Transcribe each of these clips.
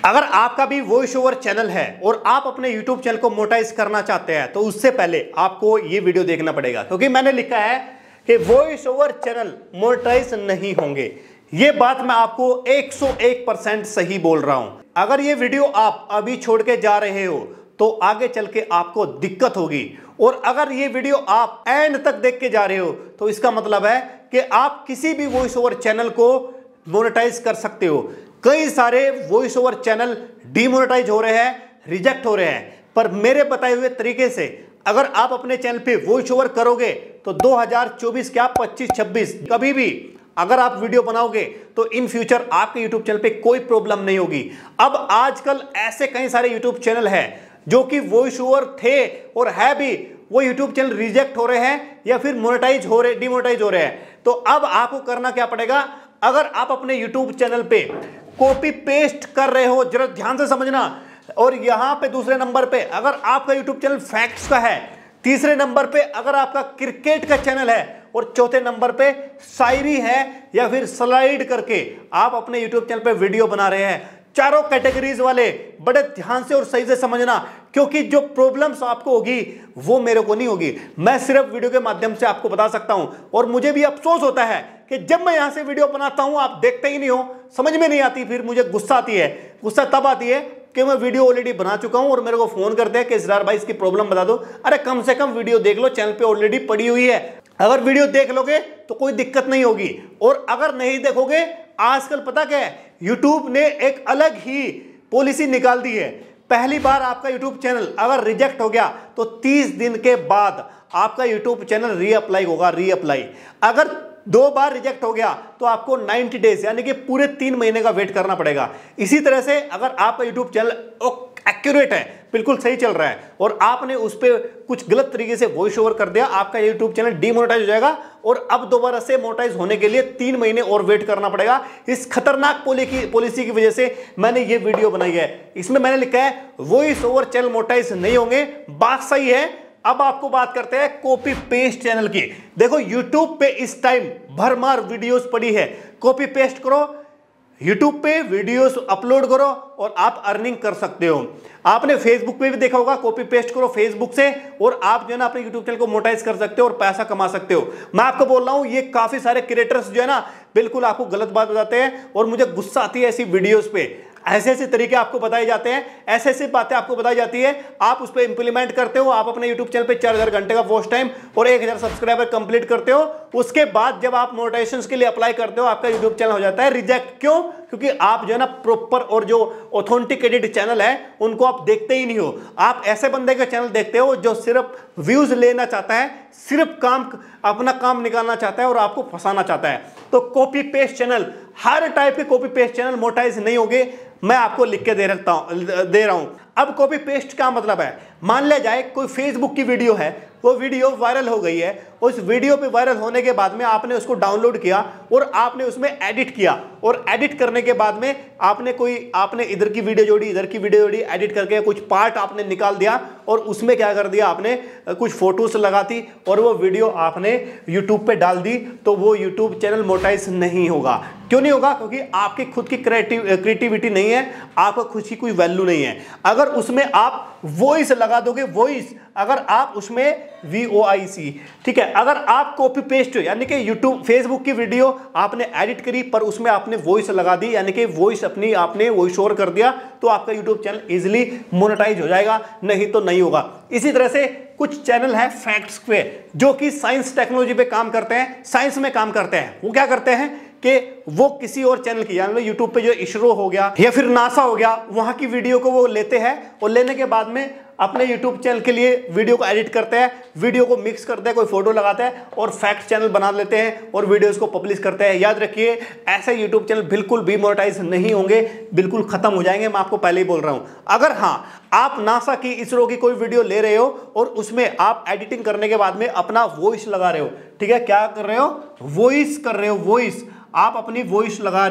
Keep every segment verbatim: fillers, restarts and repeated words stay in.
अगर आपका भी वॉइस ओवर चैनल है और आप अपने यूट्यूब चैनल को मोनेटाइज करना चाहते हैं तो उससे पहले आपको ये वीडियो देखना पड़ेगा, क्योंकि मैंने लिखा है कि वॉइस ओवर चैनल मोनेटाइज नहीं होंगे। ये बात मैं आपको एक सौ एक परसेंट सही बोल रहा हूं। अगर ये वीडियो आप अभी छोड़ के जा रहे हो तो आगे चल के आपको दिक्कत होगी, और अगर ये वीडियो आप एंड तक देख के जा रहे हो तो इसका मतलब है कि आप किसी भी वॉइस ओवर चैनल को मोनेटाइज कर सकते हो। कई सारे वॉइस ओवर चैनल डीमोनेटाइज हो रहे हैं, रिजेक्ट हो रहे हैं, पर मेरे बताए हुए तरीके से अगर आप अपने चैनल पे वॉइस ओवर करोगे तो दो हज़ार चौबीस क्या पच्चीस छब्बीस कभी भी अगर आप वीडियो बनाओगे तो इन फ्यूचर आपके यूट्यूब चैनल पे कोई प्रॉब्लम नहीं होगी। अब आजकल ऐसे कई सारे यूट्यूब चैनल हैं जो कि वॉइस ओवर थे और है भी, वो यूट्यूब चैनल रिजेक्ट हो रहे हैं या फिर मोनेटाइज हो रहे डिमोनेटाइज हो रहे हैं। तो अब आपको करना क्या पड़ेगा, अगर आप अपने यूट्यूब चैनल पे कॉपी पेस्ट कर रहे हो, जरा ध्यान से समझना। और यहां पे दूसरे नंबर पे अगर आपका यूट्यूब चैनल फैक्ट्स का है, तीसरे नंबर पे अगर आपका क्रिकेट का चैनल है, और चौथे नंबर पे शायरी है या फिर स्लाइड करके आप अपने यूट्यूब चैनल पे वीडियो बना रहे हैं। चारों कैटेगरीज वाले बड़े ध्यान से और सही से समझना, क्योंकि जो प्रॉब्लम्स आपको होगी वो मेरे को नहीं होगी। मैं सिर्फ वीडियो के माध्यम से आपको बता सकता हूं। और मुझे भी अफसोस होता है कि जब मैं यहां से वीडियो बनाता हूं आप देखते ही नहीं हो, समझ में नहीं आती, फिर मुझे गुस्सा आती है। गुस्सा तब आती है कि मैं वीडियो ऑलरेडी बना चुका हूं और मेरे को फोन करते हैं कि इसरार भाई इसकी प्रॉब्लम बता दो। अरे कम से कम वीडियो देख लो, चैनल पे ऑलरेडी पड़ी हुई है। अगर वीडियो देख लोगे तो कोई दिक्कत नहीं होगी, और अगर नहीं देखोगे, आजकल पता क्या है, यूट्यूब ने एक अलग ही पॉलिसी निकाल दी है। पहली बार आपका यूट्यूब चैनल अगर रिजेक्ट हो गया तो तीस दिन के बाद आपका यूट्यूब चैनल रीअप्लाई होगा, रीअप्लाई। अगर दो बार रिजेक्ट हो गया तो आपको नब्बे डेज यानी कि पूरे तीन महीने का वेट करना पड़ेगा। इसी तरह से अगर आपका यूट्यूब चैनल एक्यूरेट है, बिल्कुल सही चल रहा है, और आपने उस पर कुछ गलत तरीके से वॉइस ओवर कर दिया, आपका यूट्यूब चैनल डीमोनेटाइज हो जाएगा और अब दोबारा से मोनेटाइज होने के लिए तीन महीने और वेट करना पड़ेगा। इस खतरनाक पॉलिसी की वजह से मैंने ये वीडियो बनाई है। इसमें मैंने लिखा है वॉइस ओवर चैनल मोनेटाइज नहीं होंगे, बात सही है। अब आपको बात करते हैं कॉपी पेस्ट चैनल की। देखो यूट्यूब पे इस टाइम भरमार वीडियोस पड़ी है, कॉपी पेस्ट करो, यूट्यूब पे वीडियोस अपलोड करो और आप अर्निंग कर सकते हो। आपने फेसबुक पे भी देखा होगा, कॉपी पेस्ट करो फेसबुक से और आप जो है ना अपने यूट्यूब चैनल को मोनेटाइज कर सकते हो और पैसा कमा सकते हो। मैं आपको बोल रहा हूं, ये काफी सारे क्रिएटर्स जो है ना बिल्कुल आपको गलत बात बताते हैं और मुझे गुस्सा आती है ऐसी वीडियोस पे। ऐसे ऐसे तरीके आपको बताए जाते हैं, ऐसे ऐसे बातें आपको बताई जाती है, आप उस पर इंप्लीमेंट करते हो, आप अपने यूट्यूब चैनल पे चार हजार घंटे का वॉच टाइम और एक हजार सब्सक्राइबर कंप्लीट करते हो। उसके बाद जब आप मोनेटाइजेशन के लिए अप्लाई करते हो आपका यूट्यूब चैनल हो जाता है रिजेक्ट। क्यों? क्योंकि आप जो है ना प्रॉपर और जो ऑथेंटिकेटेड चैनल है उनको आप देखते ही नहीं हो। आप ऐसे बंदे का चैनल देखते हो जो सिर्फ व्यूज लेना चाहता है, सिर्फ काम अपना काम निकालना चाहता है और आपको फंसाना चाहता है। तो कॉपी पेस्ट चैनल, हर टाइप के कॉपी पेस्ट चैनल मोनेटाइज नहीं होंगे, मैं आपको लिख के दे रखता हूं दे रहा हूं। अब कॉपी पेस्ट का मतलब है, मान लिया जाए कोई फेसबुक की वीडियो है, वो वीडियो वायरल हो गई है, उस वीडियो पे वायरल होने के बाद में आपने उसको डाउनलोड किया और आपने उसमें एडिट किया, और एडिट करने के बाद में आपने कोई आपने इधर की वीडियो जोड़ी, इधर की वीडियो जोड़ी, एडिट करके कुछ पार्ट आपने निकाल दिया और उसमें क्या कर दिया आपने कुछ फोटोज लगा दी और वो वीडियो आपने यूट्यूब पे डाल दी, तो वो यूट्यूब चैनल मोनेटाइज नहीं होगा। क्यों नहीं होगा? क्योंकि आपकी खुद की क्रिएटिव क्रिएटिविटी नहीं है, आपका खुद की कोई वैल्यू नहीं है। अगर उसमें आप वॉइस लगा दोगे, वॉइस, अगर आप उसमें वी ओ आई सी, ठीक है, अगर आप कॉपी पेस्ट यानी कि यूट्यूब फेसबुक की वीडियो आपने एडिट करी पर उसमें आपने वॉइस लगा दी, यानी कि वॉइस अपनी आपने वॉइस ओवर कर दिया, तो आपका यूट्यूब चैनल इजीली मोनेटाइज हो जाएगा, नहीं तो नहीं होगा। इसी तरह से कुछ चैनल है फैक्ट्स पे जो कि साइंस टेक्नोलॉजी पे काम करते हैं, साइंस में काम करते हैं। वो क्या करते हैं कि वो किसी और चैनल की, यानी यूट्यूब पे जो इसरो हो गया या फिर नासा हो गया, वहां की वीडियो को वो लेते हैं और लेने के बाद में अपने यूट्यूब चैनल के लिए वीडियो को एडिट करते हैं, वीडियो को मिक्स करते हैं, कोई फोटो लगाते हैं और फैक्ट चैनल बना लेते हैं और वीडियोस को पब्लिश करते हैं। याद रखिए, ऐसे यूट्यूब चैनल बिल्कुल भी मोनेटाइज नहीं होंगे, बिल्कुल खत्म हो जाएंगे, मैं आपको पहले ही बोल रहा हूं। अगर हाँ आप नासा की, इसरो की कोई वीडियो ले रहे हो और उसमें आप एडिटिंग करने के बाद में अपना वॉइस लगा रहे हो, ठीक है, क्या कर रहे हो, वॉइस कर रहे हो, वॉइस, आप अपनी वॉइस लगा रहे हो,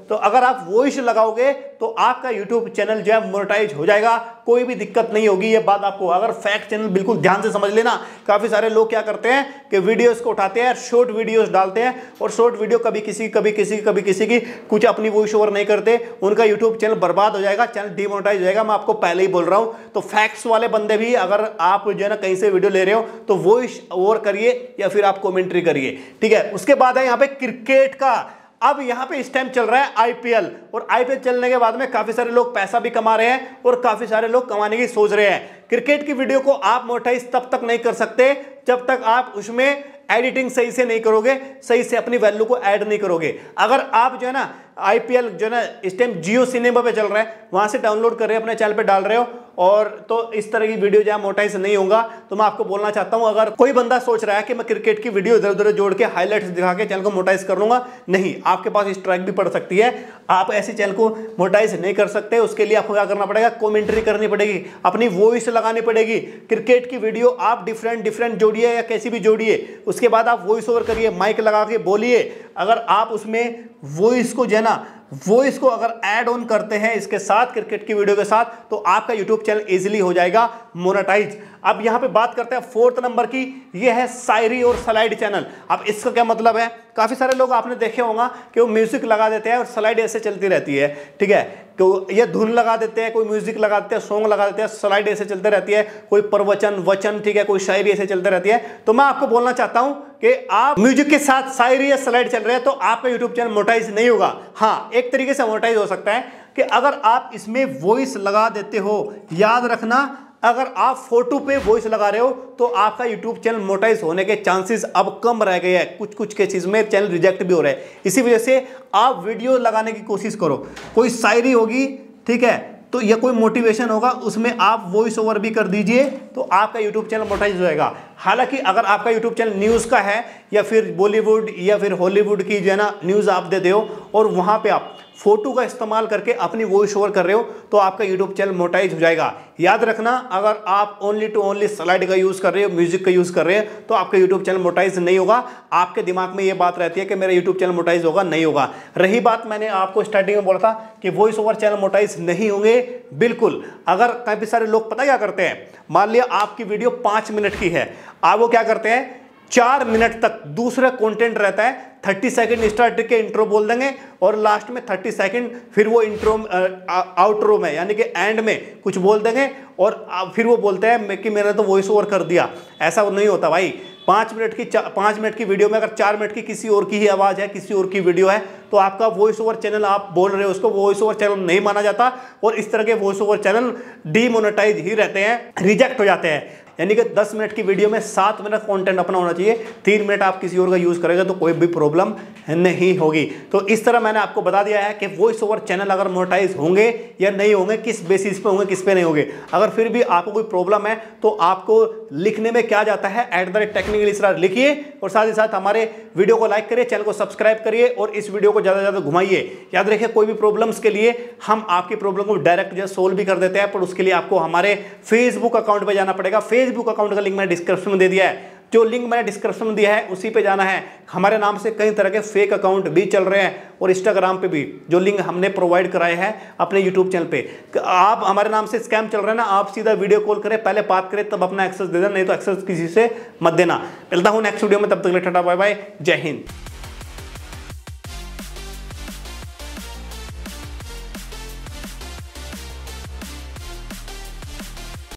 तो अगर आप वॉइस लगाओगे तो आपका यूट्यूब चैनल जो है मोनेटाइज हो जाएगा, कोई भी दिक्कत नहीं होगी। ये बात आपको अगर फैक्ट चैनल बिल्कुल ध्यान से समझ लेना। काफी सारे लोग क्या करते हैं कि वीडियोस को उठाते हैं, शॉर्ट वीडियोस डालते हैं और शॉर्ट वीडियो कभी किसी कभी किसी कभी किसी की कुछ अपनी वॉइस ओवर नहीं करते, उनका यूट्यूब चैनल बर्बाद हो जाएगा, चैनल डिमोनेटाइज हो जाएगा। मैं आपको पहले ही बोल रहा हूं। तो फैक्ट्स वाले बंदे भी अगर आप जो है ना कहीं से वीडियो ले रहे हो तो वॉइस ओवर करिए या फिर आप कमेंट्री करिए, ठीक है। उसके बाद है यहाँ पे क्रिकेट का। अब यहां पे इस टाइम चल रहा है आईपीएल, और आईपीएल चलने के बाद में काफी सारे लोग पैसा भी कमा रहे हैं और काफी सारे लोग कमाने की सोच रहे हैं। क्रिकेट की वीडियो को आप मोनेटाइज तब तक नहीं कर सकते जब तक आप उसमें एडिटिंग सही से नहीं करोगे, सही से अपनी वैल्यू को ऐड नहीं करोगे। अगर आप जो है ना आईपीएल जो है ना इस टाइम जियो सिनेमा पे चल रहा है, वहां से डाउनलोड कर रहे हो, अपने चैनल पे डाल रहे हो, और तो इस तरह की वीडियो जो है मोनेटाइज नहीं होगा। तो मैं आपको बोलना चाहता हूं, अगर कोई बंदा सोच रहा है कि मैं क्रिकेट की वीडियो इधर उधर जोड़ के हाईलाइट्स दिखा के चैनल को मोनेटाइज कर लूंगा, नहीं, आपके पास स्ट्राइक भी पड़ सकती है। आप ऐसे चैनल को मोनेटाइज नहीं कर सकते। उसके लिए आपको क्या करना पड़ेगा, कमेंट्री करनी पड़ेगी, अपनी वॉइस लगानी पड़ेगी। क्रिकेट की वीडियो आप डिफरेंट डिफरेंट जोड़िए या कैसी भी जोड़िए, उसके बाद आप वॉइस ओवर करिए, माइक लगा के बोलिए। अगर आप उसमें वॉइस को जो है ना वॉइस को अगर ऐड ऑन करते हैं इसके साथ, क्रिकेट की वीडियो के साथ, तो आपका यूट्यूब चैनल इजीली हो जाएगा मोनेटाइज। अब यहां पे बात करते हैं फोर्थ नंबर की, ये है शायरी और स्लाइड चैनल। अब इसका क्या मतलब है, काफी सारे लोग आपने देखे होगा कि वो म्यूजिक लगा देते हैं और स्लाइड ऐसे चलती रहती है, ठीक है। तो ये धुन लगा देते हैं, कोई म्यूजिक लगा देते हैं, सॉन्ग लगा देते हैं, स्लाइड ऐसे चलते रहती है, कोई प्रवचन वचन, ठीक है, कोई शायरी ऐसे चलते रहती है। तो मैं आपको बोलना चाहता हूं कि आप म्यूजिक के साथ शायरी या स्लाइड चल रहे हैं तो आपका यूट्यूब चैनल मोनेटाइज नहीं होगा। हाँ, एक तरीके से मोनेटाइज हो सकता है कि अगर आप इसमें वॉइस लगा देते हो। याद रखना, अगर आप फोटो पे वॉइस लगा रहे हो तो आपका यूट्यूब चैनल मोनेटाइज होने के चांसेस अब कम रह गए हैं। कुछ कुछ केसेस में चैनल रिजेक्ट भी हो रहे हैं। इसी वजह से आप वीडियो लगाने की कोशिश करो, कोई शायरी होगी, ठीक है, तो यह कोई मोटिवेशन होगा, उसमें आप वॉइस ओवर भी कर दीजिए तो आपका यूट्यूब चैनल मोनेटाइज हो जाएगा। हालांकि अगर आपका यूट्यूब चैनल न्यूज़ का है या फिर बॉलीवुड या फिर हॉलीवुड की जो है ना न्यूज़ आप देते हो और वहाँ पे आप फोटो का इस्तेमाल करके अपनी वॉइस ओवर कर रहे हो तो आपका यूट्यूब चैनल मोनेटाइज हो जाएगा। याद रखना, अगर आप ओनली टू ओनली स्लाइड का यूज़ कर रहे हो, म्यूजिक का यूज़ कर रहे हैं, तो आपका यूट्यूब चैनल मोनेटाइज नहीं होगा। आपके दिमाग में ये बात रहती है कि मेरा यूट्यूब चैनल मोनेटाइज होगा, नहीं होगा। रही बात, मैंने आपको स्टार्टिंग में बोला था कि वॉइस ओवर चैनल मोनेटाइज नहीं होंगे, बिल्कुल। अगर काफ़ी सारे लोग पता क्या करते हैं, मान लिया आपकी वीडियो पाँच मिनट की है, आप वो क्या करते हैं, चार मिनट तक दूसरा कंटेंट रहता है, थर्टी सेकंड स्टार्ट के इंट्रो बोल देंगे और लास्ट में थर्टी सेकंड फिर वो इंट्रो आउटरो में यानी कि एंड में कुछ बोल देंगे और फिर वो बोलते हैं कि मैंने तो वॉइस ओवर कर दिया। ऐसा नहीं होता भाई। पाँच मिनट की पाँच मिनट की वीडियो में अगर चार मिनट की किसी और की ही आवाज़ है, किसी और की वीडियो है, तो आपका वॉइस ओवर चैनल आप बोल रहे हो, उसको वॉइस ओवर चैनल नहीं माना जाता और इस तरह के वॉइस ओवर चैनल डीमोनेटाइज ही रहते हैं, रिजेक्ट हो जाते हैं। यानी कि दस मिनट की वीडियो में सात मिनट कंटेंट अपना होना चाहिए, तीन मिनट आप किसी और का यूज़ करेंगे तो कोई भी प्रॉब्लम नहीं होगी। तो इस तरह मैंने आपको बता दिया है कि वॉइस ओवर चैनल अगर मोनेटाइज होंगे या नहीं होंगे, किस बेसिस पे होंगे, किस पे नहीं होंगे। अगर फिर भी आपको कोई प्रॉब्लम है तो आपको लिखने में क्या जाता है, at the rate technical Israr लिखिए और साथ ही साथ हमारे वीडियो को लाइक करिए, चैनल को सब्सक्राइब करिए और इस वीडियो को ज़्यादा से ज़्यादा घुमाइए। याद रखिए, कोई भी प्रॉब्लम्स के लिए हम आपकी प्रॉब्लम को डायरेक्ट जो सोल्व भी कर देते हैं, पर उसके लिए आपको हमारे फेसबुक अकाउंट पर जाना पड़ेगा। फेसबुक अकाउंट का लिंक मैंने डिस्क्रिप्शन में दे दिया है, जो लिंक मैंने डिस्क्रिप्शन में दिया है उसी पे जाना है। हमारे नाम से कई तरह के फेक अकाउंट भी चल रहे हैं और इंस्टाग्राम पे भी, जो लिंक हमने प्रोवाइड कराए हैं अपने यूट्यूब चैनल पे। आप हमारे नाम से स्कैम चल रहे हैं ना, आप सीधा वीडियो कॉल करें, पहले बात करें, तब अपना एक्सेस दे देना, नहीं तो एक्सेस किसी से मत देना। मिलता हूं नेक्स्ट वीडियो में, तब तक के लिए टाटा बाय बाय, जय हिंद।